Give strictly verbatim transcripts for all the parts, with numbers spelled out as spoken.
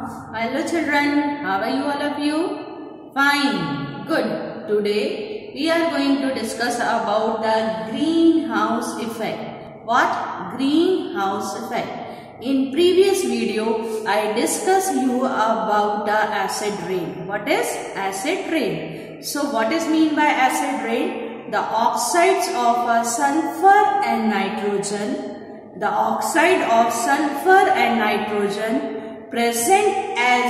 Hello children, how are you all of you? Fine, good. Today we are going to discuss about the greenhouse effect. What? Greenhouse effect. In previous video, I discussed you about the acid rain. What is acid rain? So what is mean by acid rain? The oxides of uh, sulfur and nitrogen, the oxide of sulfur and nitrogen present as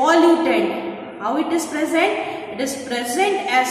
pollutant. How it is present? It is present as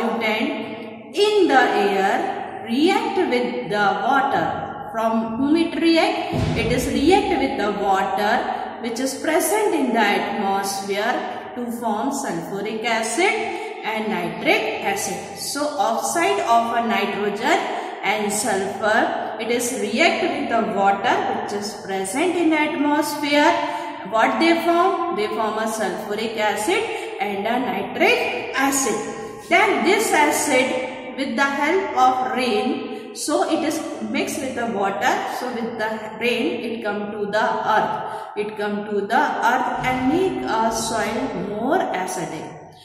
pollutant in the air, react with the water. From whom it react? It is react with the water which is present in the atmosphere to form sulfuric acid and nitric acid. So oxide of a nitrogen and sulfur, it is react with the water which is present in the atmosphere. What they form? They form a sulfuric acid and a nitric acid. Then this acid with the help of rain, so it is mixed with the water. So with the rain it come to the earth. It come to the earth and make a soil more acidic.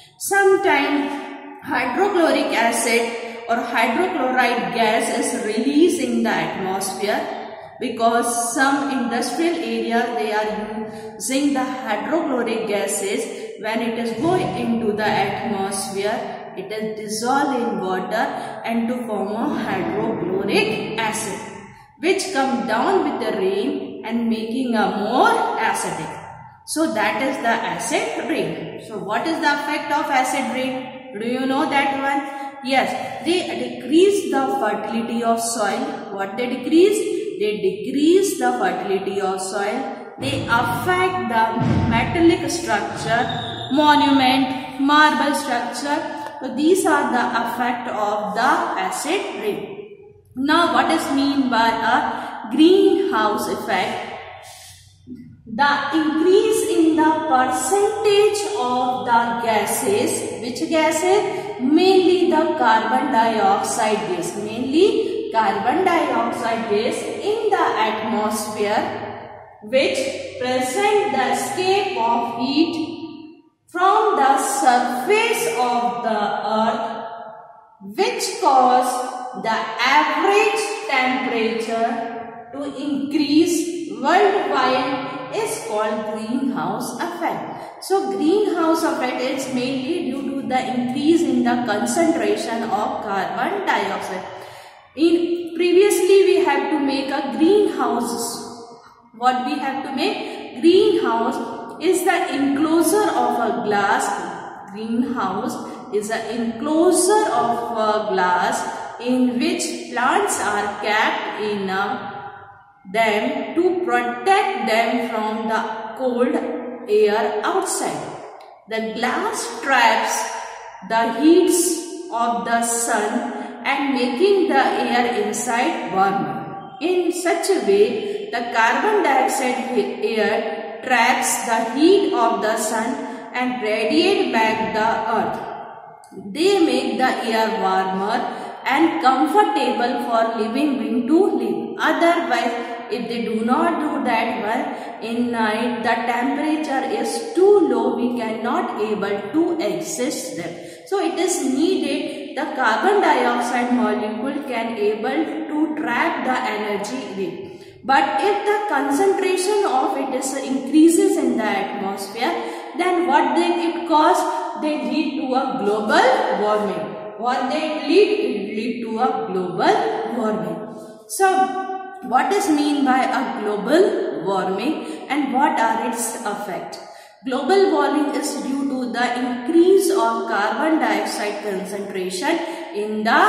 Sometimes hydrochloric acid or hydrochloride gas is released in the atmosphere. Because some industrial areas they are using the hydrochloric gases, when it is going into the atmosphere, it is dissolved in water and to form a hydrochloric acid, which come down with the rain and making a more acidic. So that is the acid rain. So what is the effect of acid rain? Do you know that one? Yes, they decrease the fertility of soil. What they decrease? They decrease the fertility of soil. They affect the metallic structure, monument, marble structure. So these are the effect of the acid rain. Now what is mean by a greenhouse effect? The increase in the percentage of the gases. Which gases? Mainly the carbon dioxide gas. Mainly carbon dioxide gas in the atmosphere, which present the escape of heat from the surface of the earth, which cause the average temperature to increase worldwide, is called greenhouse effect. So greenhouse effect is mainly due to the increase in the concentration of carbon dioxide. In previously we have to make a greenhouse. What we have to make? Greenhouse is the enclosure of a glass. Greenhouse is an enclosure of a glass in which plants are kept in a, them to protect them from the cold air outside. The glass traps the heats of the sun and making the air inside warmer. In such a way, the carbon dioxide air traps the heat of the sun and radiate back the earth. They make the air warmer and comfortable for living being to live. Otherwise, if they do not do that one, in night the temperature is too low, we cannot able to exist them. So it is needed the carbon dioxide molecule can able to trap the energy in. But if the concentration of it is increases in the atmosphere, then what they it cause? They lead to a global warming. What they lead? It lead to a global warming. So what is mean by a global warming and what are its effects? Global warming is due to the increase of carbon dioxide concentration in the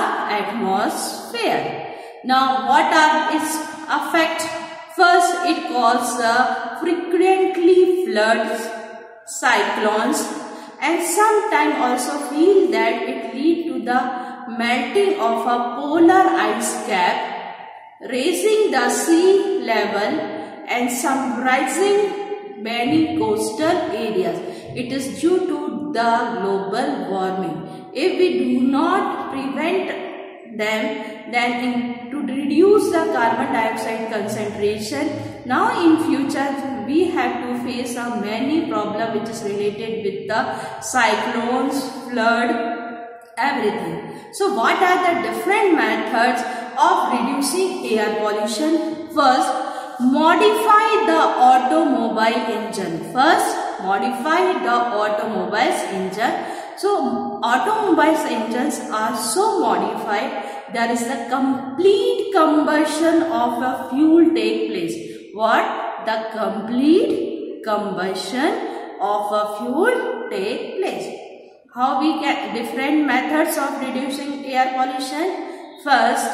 atmosphere. Now what are its effects? First, it causes uh, frequently floods, cyclones, and sometimes also feel that it lead to the melting of a polar ice cap, raising the sea level and some rising many coastal areas. It is due to the global warming. If we do not prevent them, then in, to reduce the carbon dioxide concentration, now in future we have to face a many problem which is related with the cyclones, flood, everything. So what are the different methods of reducing air pollution? First, modify the automobile engine. First, modify the automobile's engine. So automobiles engines are so modified, there is a complete combustion of a fuel take place. What? The complete combustion of a fuel take place. How we get different methods of reducing air pollution? First,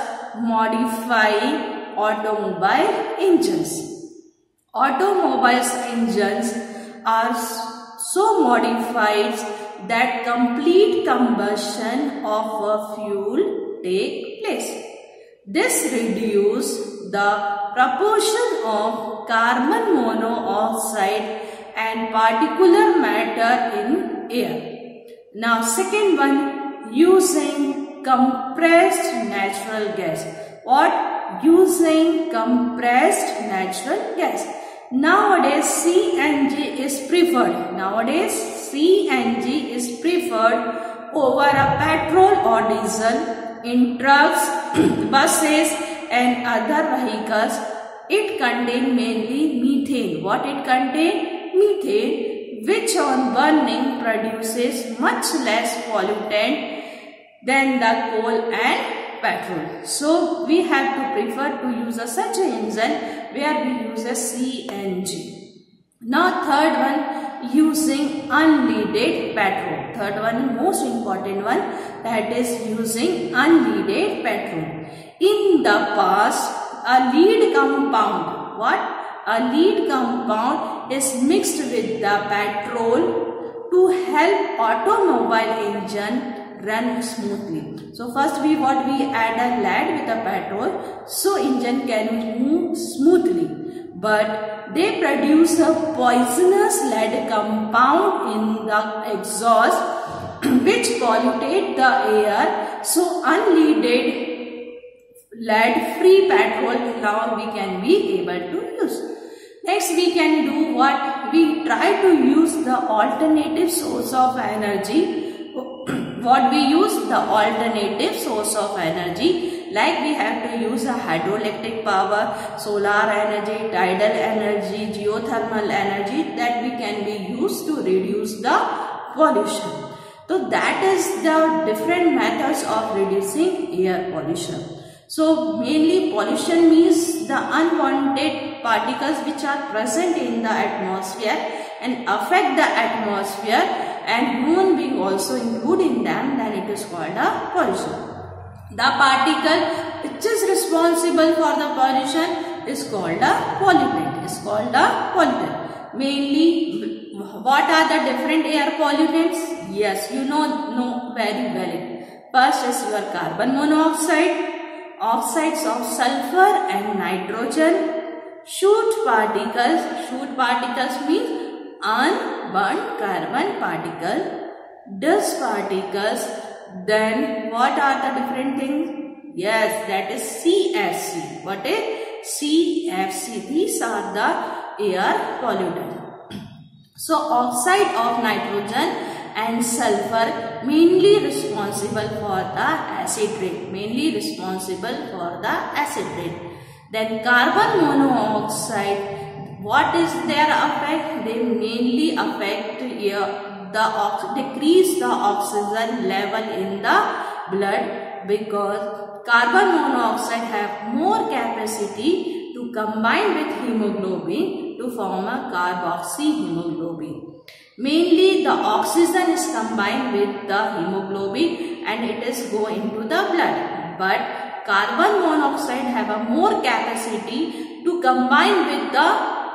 modify automobile engines. Automobiles engines are so modified that complete combustion of a fuel take place. This reduces the proportion of carbon monoxide and particulate matter in air. Now second one, using compressed natural gas. What? Using compressed natural gas. Nowadays C N G is preferred. Nowadays C N G is preferred over a petrol or diesel in trucks, buses and other vehicles. It contains mainly methane. What it contains? Methane, which on burning produces much less pollutant than the coal and petrol. So we have to prefer to use a such an engine where we use a C N G. Now third one, using unleaded petrol. Third one, most important one, that is using unleaded petrol. In the past, a lead compound, what? A lead compound is mixed with the petrol to help automobile engine run smoothly. So first we what we add a lead with a petrol so engine can move smoothly. But they produce a poisonous lead compound in the exhaust which polluted the air. So unleaded lead free petrol now we can be able to use. Next we can do what? We try to use the alternative source of energy. What we use? The alternative source of energy. Like we have to use a hydroelectric power, solar energy, tidal energy, geothermal energy that we can be used to reduce the pollution. So that is the different methods of reducing air pollution. So mainly pollution means the unwanted particles which are present in the atmosphere and affect the atmosphere, and human being also include in them, then it is called a pollution. The particle which is responsible for the pollution is called a pollutant. Is called a pollutant. Mainly, what are the different air pollutants? Yes, you know, know very well. First is your carbon monoxide, oxides of sulfur and nitrogen, soot particles. Soot particles means unburnt carbon particle, dust particles. Then what are the different things? Yes, that is C F C. What is C F C? These are the air pollutants. So oxide of nitrogen and sulfur mainly responsible for the acid rain. Mainly responsible for the acid rain. Then carbon monoxide. What is their effect? They mainly affect air. The decrease the oxygen level in the blood, because carbon monoxide have more capacity to combine with hemoglobin to form a carboxyhemoglobin. Mainly the oxygen is combined with the hemoglobin and it is go into the blood. But carbon monoxide have a more capacity to combine with the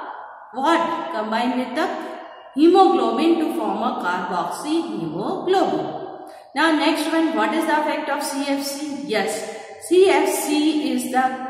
what? Combine with the hemoglobin to form a carboxyhemoglobin. Now next one, what is the effect of C F C? Yes, C F C is the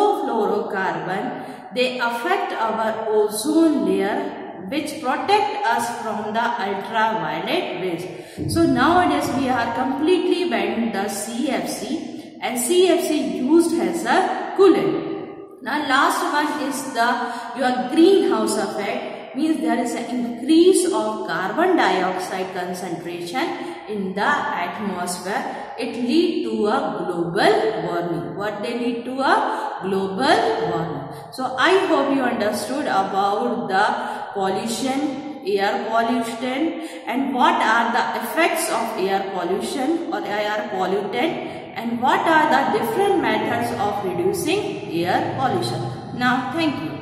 chlorofluorocarbon. They affect our ozone layer, which protect us from the ultraviolet rays. So nowadays we are completely banned the C F C, and C F C used as a coolant. Now last one is the your greenhouse effect. means there is an increase of carbon dioxide concentration in the atmosphere. It lead to a global warming. What they lead to? A global warming. So I hope you understood about the pollution, air pollution, and what are the effects of air pollution or air pollutant, and what are the different methods of reducing air pollution. Now, thank you.